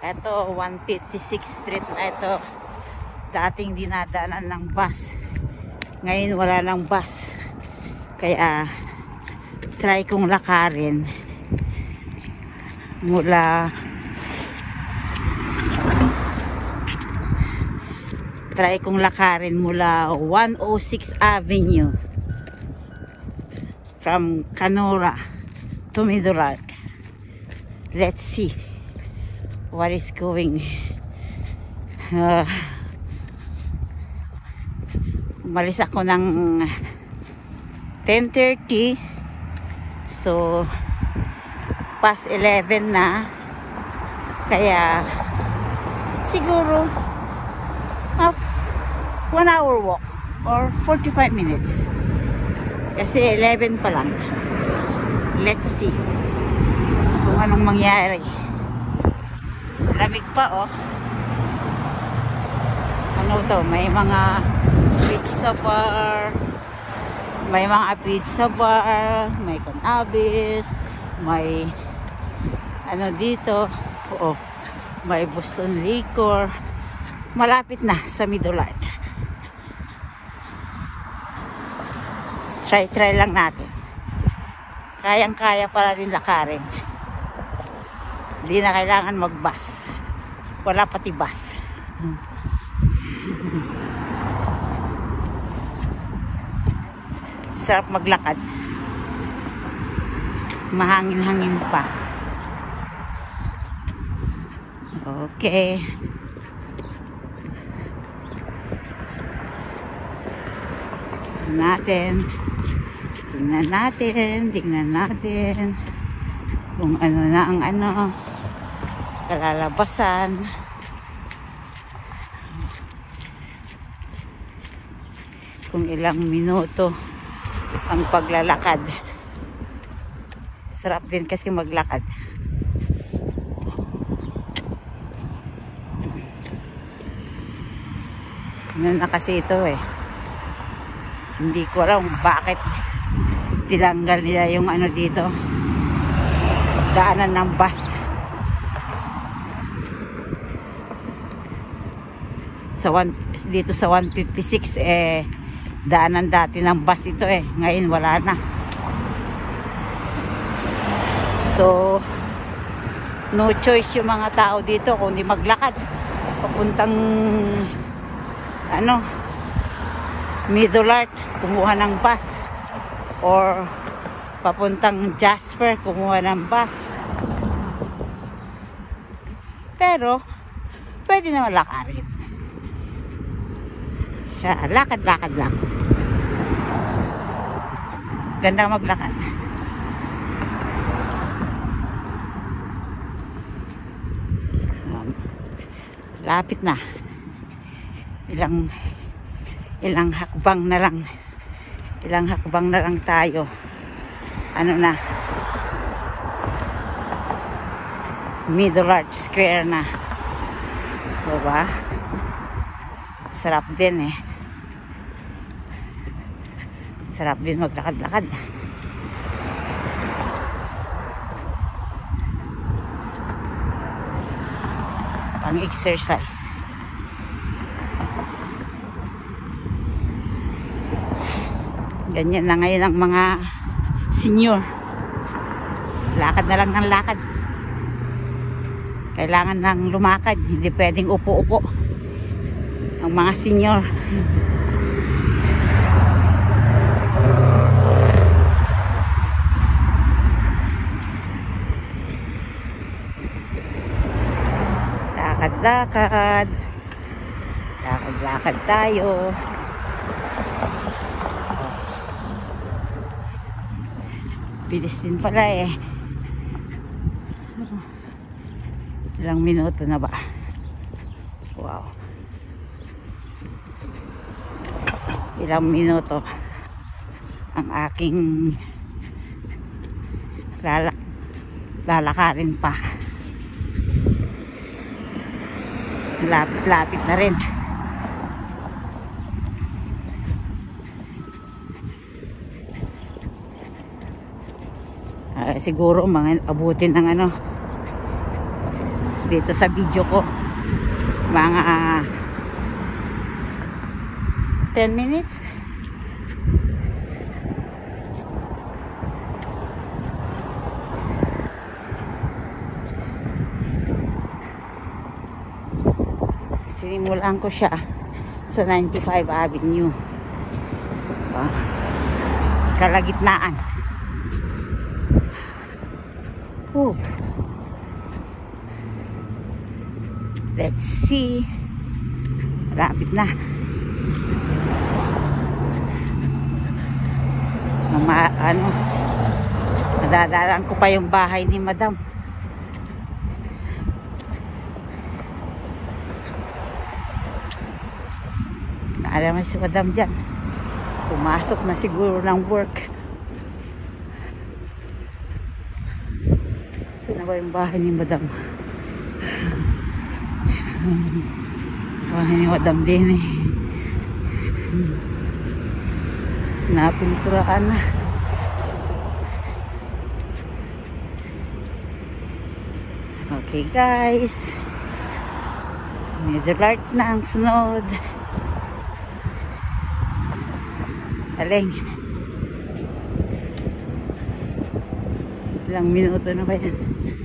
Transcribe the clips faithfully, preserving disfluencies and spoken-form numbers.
Ito, one fifty-sixth Street na ito. Dating dinadaanan ng bus. Ngayon wala ng bus. Kaya try kong lakarin mula try kong lakarin mula one oh six Avenue from Canora to Midolard. Let's see what is going. Uh, umalis ako ng ten thirty, so past eleven na, kaya siguro uh, one hour walk or forty-five minutes kasi eleven pa lang. Let's see kung anong mangyari. Lamig pa, oh. Ano to, may mga pizza bar, may mga pizza bar, may cannabis, may ano dito, oh, may Boston Liquor. Malapit na sa Midolard. Try try lang natin. Kayang kaya para din lakarin. Hindi na kailangan mag-bus. Wala pati bus. Sarap maglakad. Mahangin-hangin pa. Okay. Tingnan natin. Tingnan natin. Tingnan natin. Kung ano na ang ano. Kalalabasan. Kung ilang minuto ang paglalakad. Sarap din kasi maglakad. Ano na kasi ito eh. Hindi ko alam bakit tinanggal nila yung ano dito. Daanan ng bus. Sa one, dito sa one fifty-six eh daanan dati ng bus ito eh. Ngayon wala na. So no choice yung mga tao dito kundi maglakad papuntang ano Midolard, kumuha ng bus, or papuntang Jasper, kumuha ng bus. Pero pwede naman lakarin. Lakad-lakad lang. Ganda maglakad. Um, lapit na. Ilang ilang hakbang na lang. Ilang hakbang na lang tayo. Ano na? Midolard Square na. Diba? Sarap din eh. Sarap din maglakad-lakad. Pang-exercise. Ganyan na ngayon ang mga senior. Lakad na lang ng lakad. Kailangan nang lumakad. Hindi pwedeng upo-upo ang mga senior. Lakad-lakad. Lakad-lakad tayo. Bilis din pala eh. Ilang minuto na ba? Wow. Ilang minuto ang aking lalak lalakarin pa. Lapit-lapit na rin. Uh, siguro mga abutin ng ano dito sa video ko. Mga ten minutes. Sinimulan ko siya sa ninety-five Avenue. Ah, kalagitnaan. Oh. Let's see. Rapid na. Mama, ano, madadalaan ko pa yung bahay ni Madam. Alam mo si Madam dyan, pumasok na siguro ng work. Saan na ba yung bahay ni Madam? Bahay ni Madam din eh. Napinturaan na. Okay guys, middle art na ang sunod. Aling, ilang minuto na ba yan?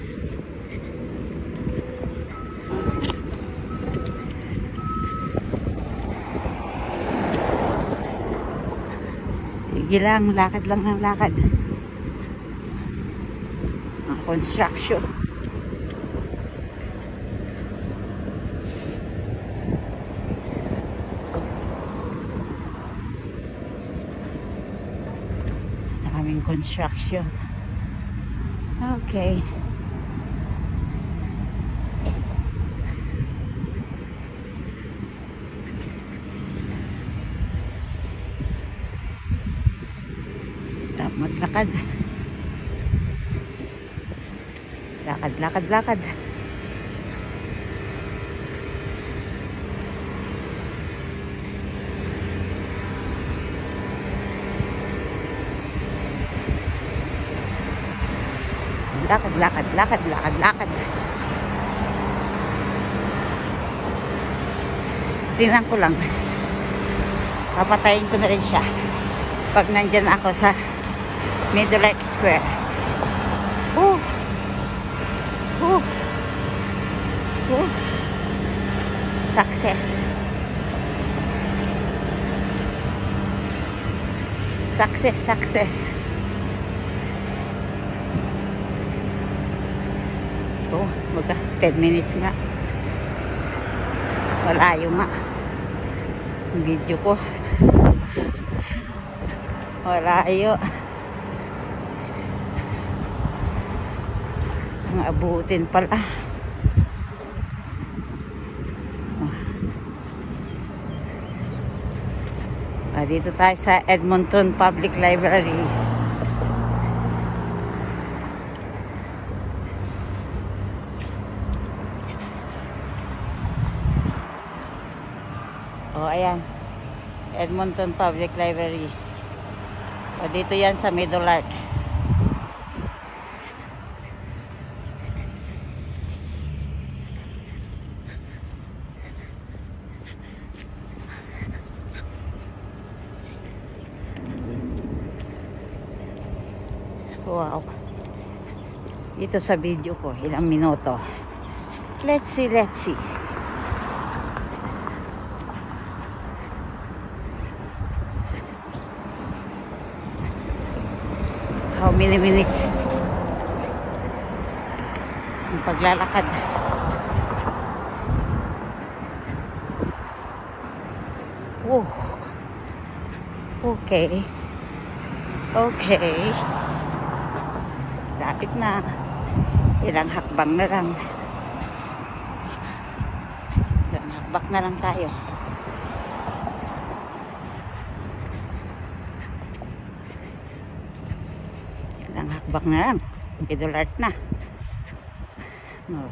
Sige lang, lakad lang ng lakad. Ang construction. Maraming construction. Okay. Maglakad. Lakad, lakad, lakad. Lakad, lakad, lakad, lakad, lakad. Tingnan ko lang. Papatayin ko na rin siya pag nandyan ako sa Middle Art Square. Oh. Oh. Oh. Success. Success, success. Oh, magka ten minutes nga. Malayo nga ang video ko. Malayo. Ang abutin pala. Ah, dito tayo sa Edmonton Public Library. Oh, ayan. Edmonton Public Library. O, dito yan sa Middle Art. Wow. Ito sa video ko, ilang minuto. Let's see, let's see. How many minutes? Ang paglalakad. Oh. Okay. Okay. Lapit na. Ilang hakbang na lang. Ilang hakbak na lang tayo. Ilang hakbak na lang. Middle Art na. Oh.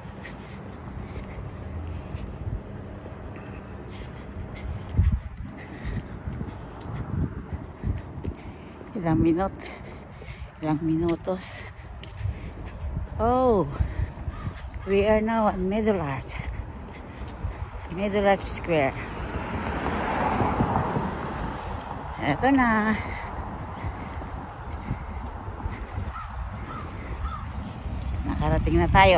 Ilang minut. Ilang minutos. Oh. We are now at Middle Arc. Middle Arc Square. Eto na. Nakarating na tayo.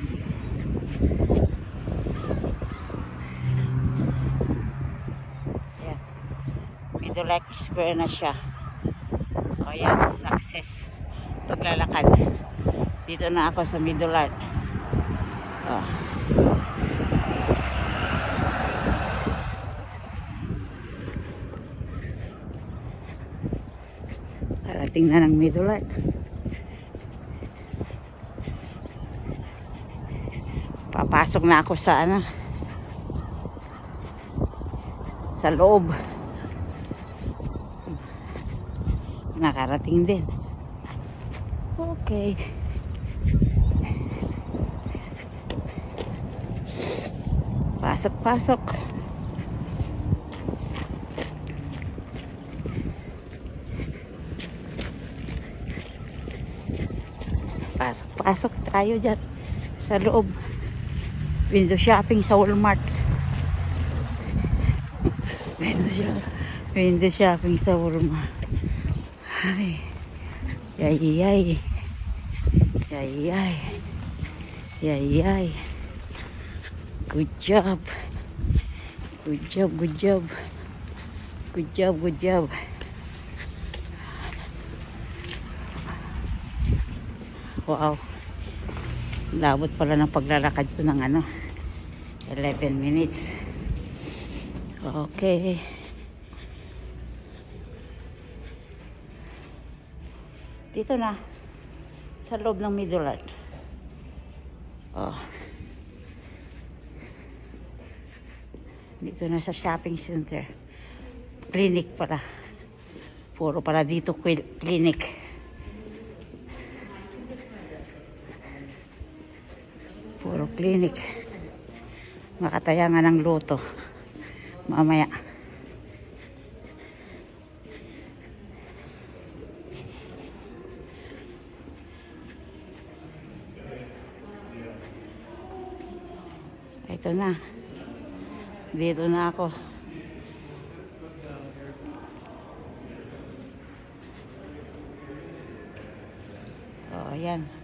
Ayan. Middle Arc Square na siya. O yan, success. Paglalakad. Dito na ako sa Middle Arc. Oh. Parating na ng Middle Arc. Papasok na ako sa ano, sa loob. Nakarating din. Okay. Pasok, pasok. Pasok, pasok tayo dyan sa loob. Window shopping sa Walmart. Window shopping, window shopping sa Walmart. Ay. Yay, yay. Yay, yay. Yay, yay. Good job. Good job, good job. Good job, good job. Wow. Labot pala ng paglalakad ko ng ano, eleven minutes. Okay. Dito na. Sa loob ng Middle Arc. Oh. Dito na sa shopping center. Clinic pala. Puro pala dito clinic. Puro clinic. Makatayangan ng loto. Mamaya. Ito na. Dito na ako. Oh, ayan.